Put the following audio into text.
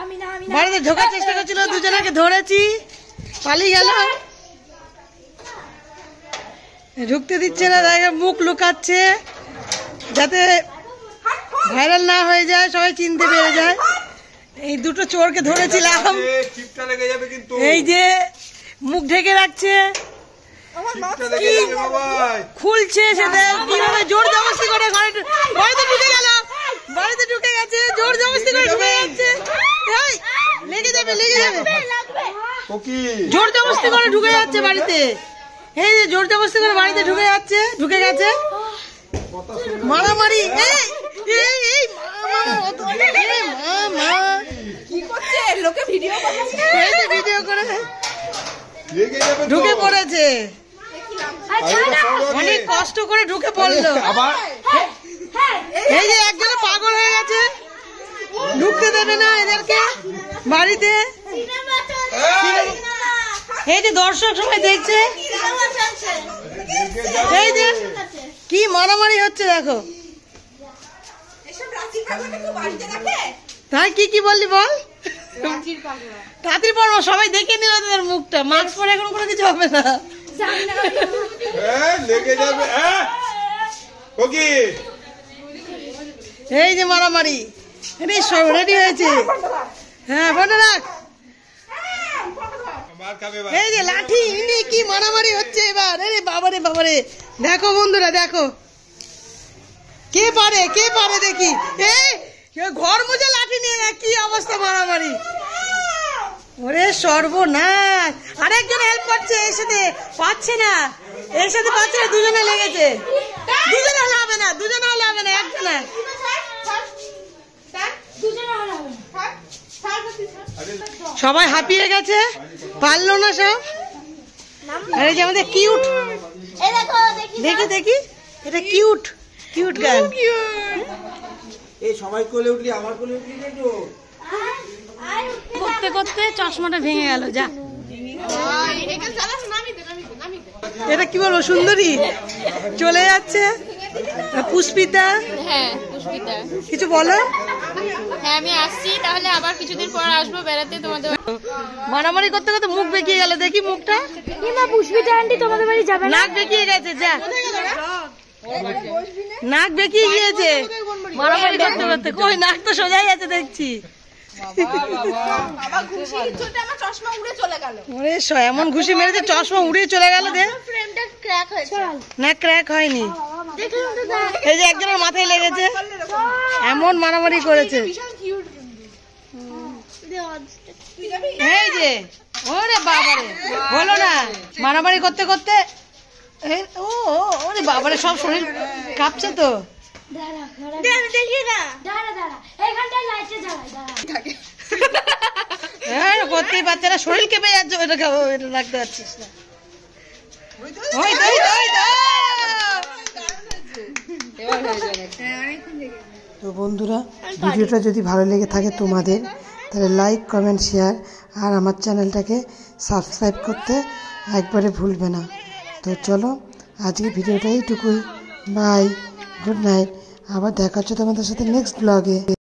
বাড়িতে ঢোকার চেষ্টা করছিল, দুজনকে ধরেছি, পালিয়ে গেল, ঢুকতে দিচ্ছে না, মুখ লুকাচ্ছে যাতে ভাইরাল না হয়ে যায়, সবাই চিনতে পেরে যায়। এই দুটো চোরকে ধরেছিলাম, এই যে মুখ ঢেকে রাখছে, খুলছে সেটা কিভাবে, জোর জবরদস্তি করে বাড়িতে ঢুকে গেল, বাড়িতে ঢুকে গেছে, জোর জবরদস্তি করে ঢুকে যাচ্ছে, লেগে যাবে লেগে যাবে, জোর জবরদস্তি করে ঢুকে যাচ্ছে বাড়িতে, এই যে জোর জবরদস্তি করে বাড়িতে ঢুকে যাচ্ছে, ঢুকে গেছে, মারামারি, ভিডিও করে ঢুকে পড়েছে, অনেক কষ্ট করে ঢুকে পড়লো, এই যে একজন পাগল হয়ে গেছে, ঢুকতে দেবে না এদেরকে বাড়িতে, এই যে দর্শক সবাই দেখছে, এই যে কি মারামারি হচ্ছে দেখো, তাই কি বললি বল, রাত্রি পর সবাই দেখে নিল তাদের মুখটা, মাস্ক পরে এখন কোনো কিছু হবে না, এই যে মারামারি, সব রেডি হয়েছে, হ্যাঁ ফটো রাখ, এই যে লাঠি নিয়ে কি মারামারি হচ্ছে এবার, আরে বাবারে বাবারে, দেখো বন্ধুরা দেখো, কে পারে দেখি, এই ঘর মুজে লাঠি নিয়ে কি অবস্থা মারামারি, ওরে সর্বনাশ, আরেকজন হেল্প করছে, এর সাথে পাচ্ছে না, এর সাথে পাচ্ছে না, দুজনে লেগেছে, দুজনে হলে হবে না, একজনে, সবাই হাঁপিয়ে গেছে, পারলো না সব, এই যে আমাদের কিউট, দেখি এটা কিউট গান, সবাই কোলে উঠলি, আমার কোলে উঠলি, করতে করতে চশমাটা ভেঙে গেল, যা, এটা কি বলবো, সুন্দরী চলে যাচ্ছে, পুষ্পিতা, হ্যাঁ পুষ্পিতা, কিছু বলো, হ্যাঁ আমি আসছি, তাহলে আবার কিছুদিন পর আসবো বেড়াতে তোমাদের। মারামারি করতে করতে মুখ বেঁকিয়ে গেল, দেখি মুখটা, পুষ্পিতা আন্টি তোমাদের বাড়ি যাবে না, নাক বেঁকিয়ে গেছে, যা, নাক বেঁকিয়ে গিয়েছে মারামারি করতে করতে, কই নাক তো সোজাই আছে দেখছি, এমন ঘুষি মেরেছে চশমা উড়ে চলে গেল, না ক্র্যাক হয়নি, এই যে একজনের মাথায় লেগেছে, এমন মারামারি করেছে, এই যে ওরে বাবারে, হলো না, মারামারি করতে করতে, ওরে বাবারে সব শরীর কাঁপছে তো, করতেই পারছে না, শরীর কেঁপে যাচ্ছে, ওইটা রাখতে পারছিস না, তো বন্ধুরা ভিডিওটা যদি ভালো লেগে থাকে তোমাদের, তাহলে লাইক কমেন্ট শেয়ার আর আমার চ্যানেলটাকে সাবস্ক্রাইব করতে একবারে ভুলবে না। তো চলো আজকে ভিডিওটা এইটুকুই, বাই, গুড নাইট, আবার দেখা হচ্ছে তোমাদের সাথে নেক্সট ব্লগে।